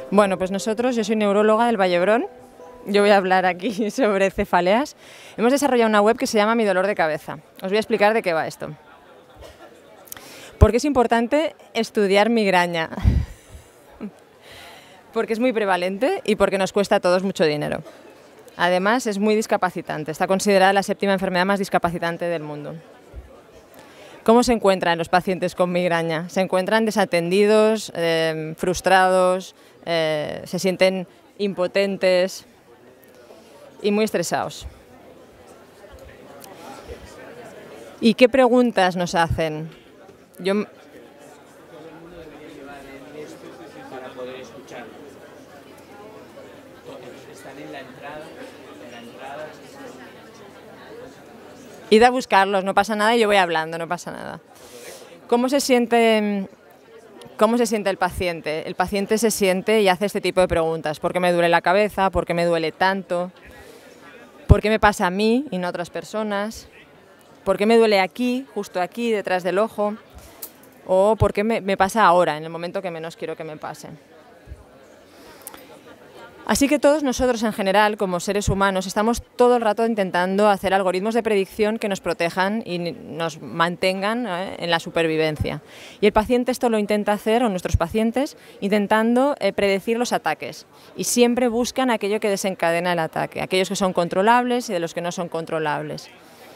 Bueno, pues yo soy neuróloga del Vallebrón, yo voy a hablar aquí sobre cefaleas. Hemos desarrollado una web que se llama Mi Dolor de Cabeza. Os voy a explicar de qué va esto. ¿Por qué es importante estudiar migraña? Porque es muy prevalente y porque nos cuesta a todos mucho dinero. Además, es muy discapacitante, está considerada la 7ª enfermedad más discapacitante del mundo. ¿Cómo se encuentran los pacientes con migraña? Se encuentran desatendidos, frustrados, se sienten impotentes y muy estresados. ¿Y qué preguntas nos hacen? Para poder escuchar. Están en la entrada. Id a buscarlos, no pasa nada y yo voy hablando, no pasa nada. ¿Cómo se siente el paciente? El paciente se siente y hace este tipo de preguntas. ¿Por qué me duele la cabeza? ¿Por qué me duele tanto? ¿Por qué me pasa a mí y no a otras personas? ¿Por qué me duele aquí, justo aquí, detrás del ojo? ¿O por qué me pasa ahora, en el momento que menos quiero que me pase? Así que todos nosotros en general, como seres humanos, estamos todo el rato intentando hacer algoritmos de predicción que nos protejan y nos mantengan en la supervivencia. Y el paciente esto lo intenta hacer, o nuestros pacientes, intentando predecir los ataques. Y siempre buscan aquello que desencadena el ataque, aquellos que son controlables y de los que no son controlables.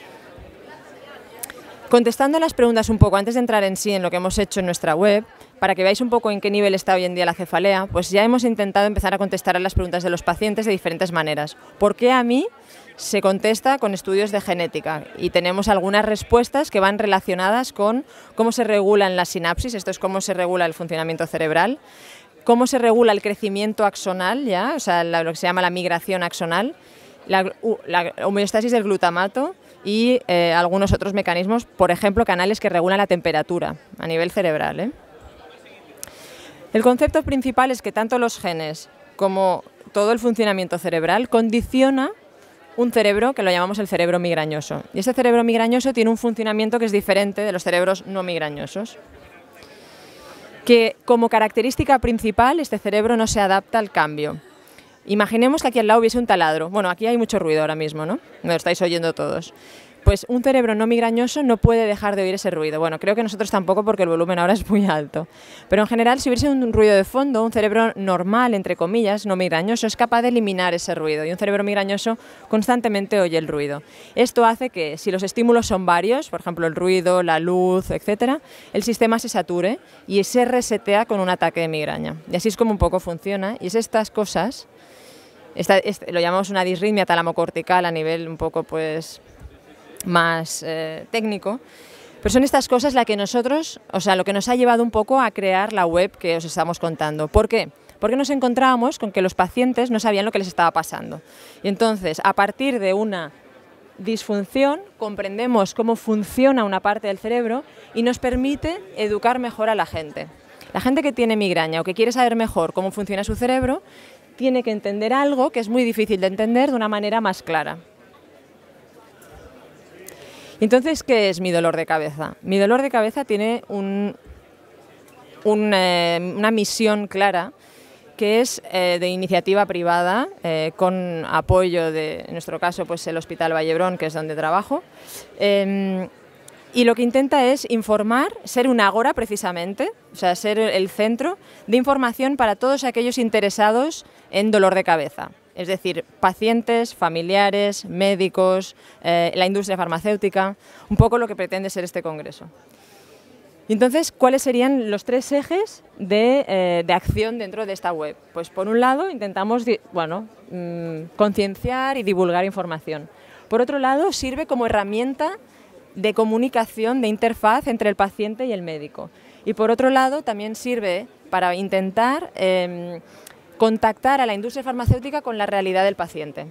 Contestando a las preguntas un poco antes de entrar en sí en lo que hemos hecho en nuestra web, para que veáis un poco en qué nivel está hoy en día la cefalea, pues ya hemos intentado empezar a contestar a las preguntas de los pacientes de diferentes maneras. ¿Por qué a mí? Se contesta con estudios de genética y tenemos algunas respuestas que van relacionadas con cómo se regulan las sinapsis, esto es cómo se regula el funcionamiento cerebral, cómo se regula el crecimiento axonal, o sea, lo que se llama la migración axonal, la homeostasis del glutamato y algunos otros mecanismos, por ejemplo, canales que regulan la temperatura a nivel cerebral. El concepto principal es que tanto los genes como todo el funcionamiento cerebral condiciona un cerebro que lo llamamos el cerebro migrañoso. Y este cerebro migrañoso tiene un funcionamiento que es diferente de los cerebros no migrañosos. Que como característica principal este cerebro no se adapta al cambio. Imaginemos que aquí al lado hubiese un taladro. Bueno, aquí hay mucho ruido ahora mismo, ¿no? Me lo estáis oyendo todos. Pues un cerebro no migrañoso no puede dejar de oír ese ruido. Bueno, creo que nosotros tampoco porque el volumen ahora es muy alto. Pero en general, si hubiese un ruido de fondo, un cerebro normal, entre comillas, no migrañoso, es capaz de eliminar ese ruido. Y un cerebro migrañoso constantemente oye el ruido. Esto hace que, si los estímulos son varios, por ejemplo el ruido, la luz, etc., el sistema se sature y se resetea con un ataque de migraña. Y así es como un poco funciona. Y es estas cosas, lo llamamos una disritmia talamocortical a nivel un poco pues más técnico, pero son estas cosas lo que nos ha llevado un poco a crear la web que os estamos contando. ¿Por qué? Porque nos encontrábamos con que los pacientes no sabían lo que les estaba pasando. Y entonces, a partir de una disfunción, comprendemos cómo funciona una parte del cerebro y nos permite educar mejor a la gente. La gente que tiene migraña o que quiere saber mejor cómo funciona su cerebro, tiene que entender algo que es muy difícil de entender de una manera más clara. Entonces, ¿qué es mi dolor de cabeza? Mi dolor de cabeza tiene una misión clara que es de iniciativa privada con apoyo de, en nuestro caso, pues el Hospital Vallebrón, que es donde trabajo. Y lo que intenta es informar, ser un ágora precisamente, o sea, ser el centro de información para todos aquellos interesados en dolor de cabeza. Es decir, pacientes, familiares, médicos, la industria farmacéutica, un poco lo que pretende ser este congreso. Entonces, ¿cuáles serían los 3 ejes de acción dentro de esta web? Pues por un lado, intentamos concienciar y divulgar información. Por otro lado, sirve como herramienta de comunicación, de interfaz entre el paciente y el médico. Y por otro lado, también sirve para intentar contactar a la industria farmacéutica con la realidad del paciente.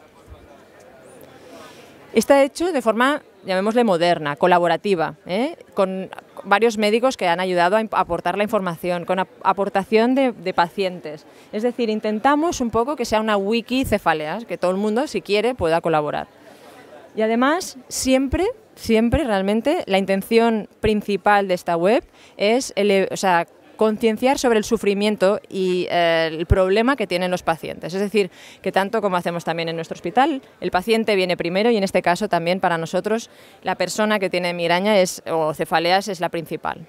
Está hecho de forma, llamémosle moderna, colaborativa, con varios médicos que han ayudado a aportar la información, con aportación de pacientes. Es decir, intentamos un poco que sea una wiki cefaleas, que todo el mundo, si quiere, pueda colaborar. Y además, siempre realmente, la intención principal de esta web es concienciar sobre el sufrimiento y el problema que tienen los pacientes. Es decir, que tanto como hacemos también en nuestro hospital, el paciente viene primero y en este caso también para nosotros la persona que tiene migraña o cefaleas es la principal.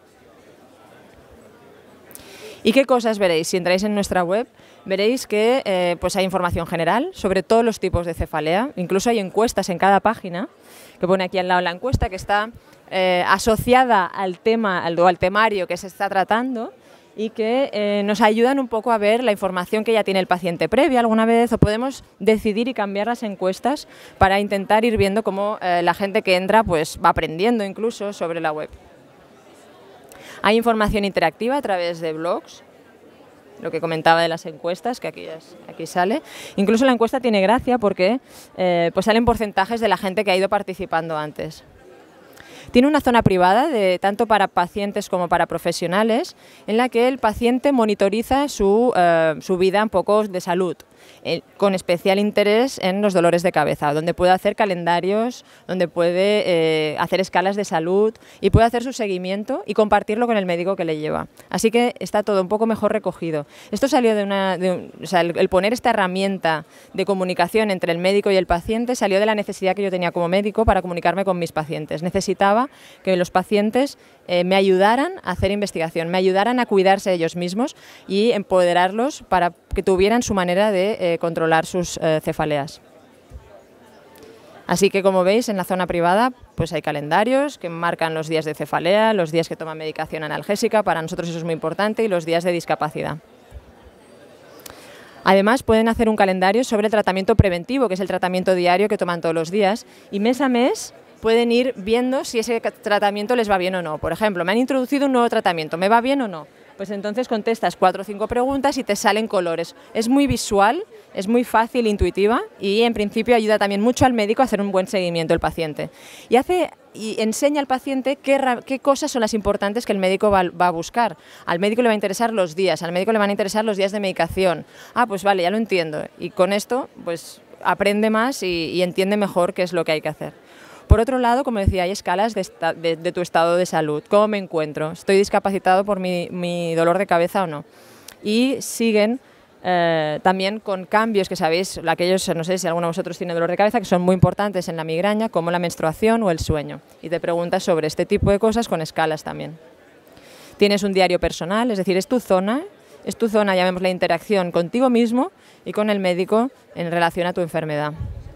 ¿Y qué cosas veréis? Si entráis en nuestra web, veréis que pues hay información general sobre todos los tipos de cefalea, incluso hay encuestas en cada página, que pone aquí al lado la encuesta que está asociada al tema o al temario que se está tratando y que nos ayudan un poco a ver la información que ya tiene el paciente previa alguna vez, o podemos decidir y cambiar las encuestas para intentar ir viendo cómo la gente que entra pues va aprendiendo incluso sobre la web. Hay información interactiva a través de blogs, lo que comentaba de las encuestas, que aquí sale. Incluso la encuesta tiene gracia porque pues salen porcentajes de la gente que ha ido participando antes. Tiene una zona privada, tanto para pacientes como para profesionales, en la que el paciente monitoriza su vida un poco de salud, con especial interés en los dolores de cabeza, donde puede hacer calendarios, donde puede hacer escalas de salud y puede hacer su seguimiento y compartirlo con el médico que le lleva. Así que está todo un poco mejor recogido. Esto salió el poner esta herramienta de comunicación entre el médico y el paciente salió de la necesidad que yo tenía como médico para comunicarme con mis pacientes. Necesitaba que los pacientes me ayudaran a hacer investigación, me ayudaran a cuidarse ellos mismos y empoderarlos para que tuvieran su manera de controlar sus cefaleas. Así que, como veis, en la zona privada pues hay calendarios que marcan los días de cefalea, los días que toman medicación analgésica, para nosotros eso es muy importante, y los días de discapacidad. Además, pueden hacer un calendario sobre el tratamiento preventivo, que es el tratamiento diario que toman todos los días, y mes a mes pueden ir viendo si ese tratamiento les va bien o no. Por ejemplo, me han introducido un nuevo tratamiento, ¿me va bien o no? Pues entonces contestas 4 o 5 preguntas y te salen colores. Es muy visual, es muy fácil, intuitiva, y en principio ayuda también mucho al médico a hacer un buen seguimiento del paciente. Y enseña al paciente qué cosas son las importantes que el médico va a buscar. Al médico le va a interesar los días, al médico le van a interesar los días de medicación. Ah, pues vale, ya lo entiendo. Y con esto pues aprende más y entiende mejor qué es lo que hay que hacer. Por otro lado, como decía, hay escalas de tu estado de salud. ¿Cómo me encuentro? ¿Estoy discapacitado por mi dolor de cabeza o no? Y siguen también con cambios que sabéis, aquellos, no sé si alguno de vosotros tiene dolor de cabeza, que son muy importantes en la migraña, como la menstruación o el sueño. Y te preguntas sobre este tipo de cosas con escalas también. Tienes un diario personal, es decir, es tu zona, llamémosle interacción contigo mismo y con el médico en relación a tu enfermedad.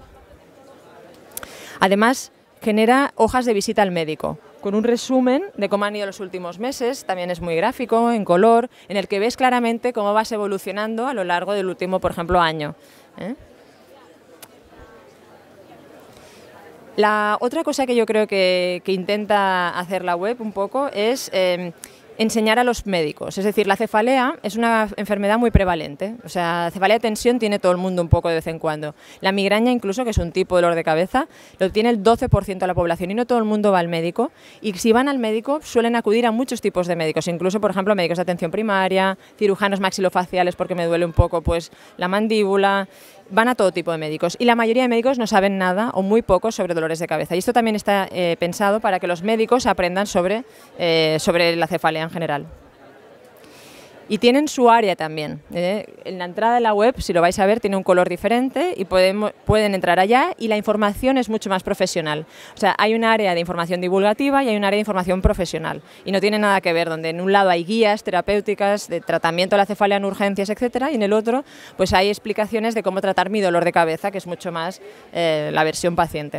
Además, genera hojas de visita al médico, con un resumen de cómo han ido los últimos meses, también es muy gráfico, en color, en el que ves claramente cómo vas evolucionando a lo largo del último, por ejemplo, año. La otra cosa que yo creo que intenta hacer la web un poco es enseñar a los médicos. Es decir, la cefalea es una enfermedad muy prevalente. O sea, cefalea de tensión tiene todo el mundo un poco de vez en cuando. La migraña incluso, que es un tipo de dolor de cabeza, lo tiene el 12% de la población y no todo el mundo va al médico. Y si van al médico suelen acudir a muchos tipos de médicos, incluso, por ejemplo, médicos de atención primaria, cirujanos maxilofaciales porque me duele un poco pues la mandíbula. Van a todo tipo de médicos y la mayoría de médicos no saben nada o muy poco sobre dolores de cabeza. Y esto también está pensado para que los médicos aprendan sobre la cefalea en general. Y tienen su área también. En la entrada de la web, si lo vais a ver, tiene un color diferente y pueden entrar allá y la información es mucho más profesional. O sea, hay un área de información divulgativa y hay un área de información profesional. Y no tiene nada que ver, donde en un lado hay guías terapéuticas de tratamiento de la cefalea en urgencias, etcétera, y en el otro pues hay explicaciones de cómo tratar mi dolor de cabeza, que es mucho más la versión paciente.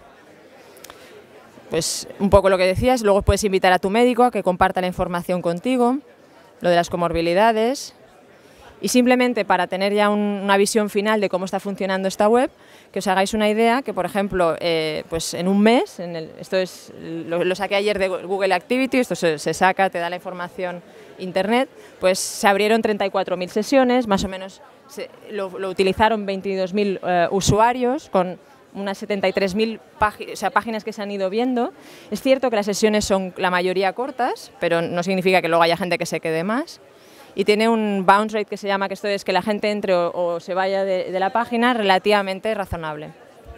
Pues un poco lo que decías, luego puedes invitar a tu médico a que comparta la información contigo, lo de las comorbilidades, y simplemente para tener ya una visión final de cómo está funcionando esta web, que os hagáis una idea, que por ejemplo, pues en un mes, esto lo saqué ayer de Google Activity, esto se saca, te da la información internet, pues se abrieron 34.000 sesiones, más o menos lo utilizaron 22.000 usuarios, con unas 73.000 páginas que se han ido viendo. Es cierto que las sesiones son la mayoría cortas, pero no significa que luego haya gente que se quede más. Y tiene un bounce rate que se llama, que esto es que la gente entre o se vaya de la página, relativamente razonable.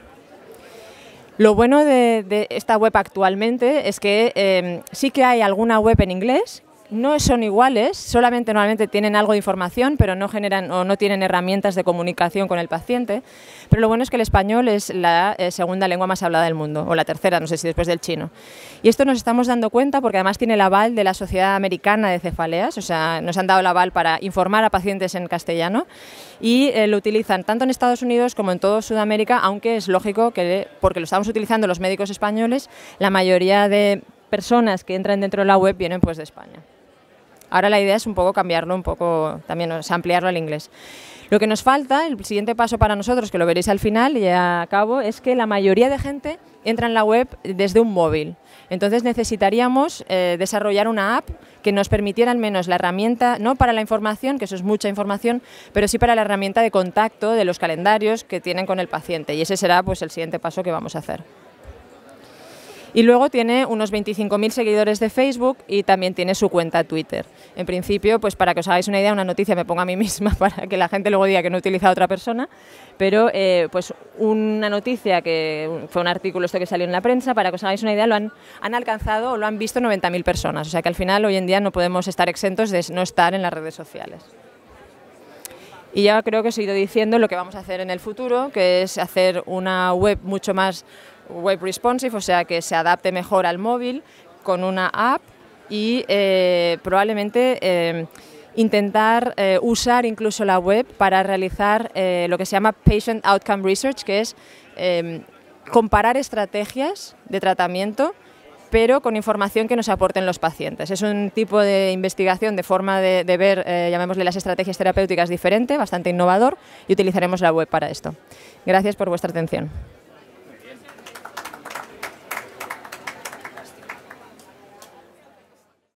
Lo bueno de esta web actualmente es que sí que hay alguna web en inglés, no son iguales, solamente normalmente tienen algo de información, pero no generan o no tienen herramientas de comunicación con el paciente. Pero lo bueno es que el español es la segunda lengua más hablada del mundo, o la tercera, no sé si después del chino. Y esto nos estamos dando cuenta porque además tiene el aval de la Sociedad Americana de Cefaleas, o sea, nos han dado el aval para informar a pacientes en castellano y lo utilizan tanto en Estados Unidos como en toda Sudamérica, aunque es lógico que, porque lo estamos utilizando los médicos españoles, la mayoría de personas que entran dentro de la web vienen pues de España. Ahora la idea es un poco cambiarlo, un poco también, o sea, ampliarlo al inglés. Lo que nos falta, el siguiente paso para nosotros, que lo veréis al final y ya acabo, es que la mayoría de gente entra en la web desde un móvil. Entonces necesitaríamos desarrollar una app que nos permitiera al menos la herramienta, no para la información, que eso es mucha información, pero sí para la herramienta de contacto de los calendarios que tienen con el paciente. Y ese será pues el siguiente paso que vamos a hacer. Y luego tiene unos 25.000 seguidores de Facebook y también tiene su cuenta Twitter. En principio, pues para que os hagáis una idea, una noticia me pongo a mí misma para que la gente luego diga que no utiliza a otra persona, pero pues una noticia que fue un artículo esto que salió en la prensa, para que os hagáis una idea, han alcanzado o lo han visto 90.000 personas. O sea que al final hoy en día no podemos estar exentos de no estar en las redes sociales. Y ya creo que os he ido diciendo lo que vamos a hacer en el futuro, que es hacer una web mucho más web responsive, o sea que se adapte mejor al móvil con una app y probablemente intentar usar incluso la web para realizar lo que se llama Patient Outcome Research, que es comparar estrategias de tratamiento pero con información que nos aporten los pacientes. Es un tipo de investigación, de forma de ver, llamémosle las estrategias terapéuticas diferente, bastante innovador, y utilizaremos la web para esto. Gracias por vuestra atención.